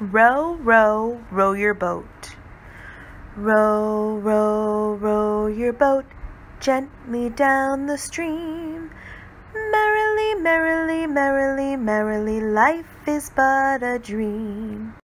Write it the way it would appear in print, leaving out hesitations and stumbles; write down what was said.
Row, row, row your boat. Row, row, row your boat gently down the stream. Merrily, merrily, merrily, merrily, life is but a dream.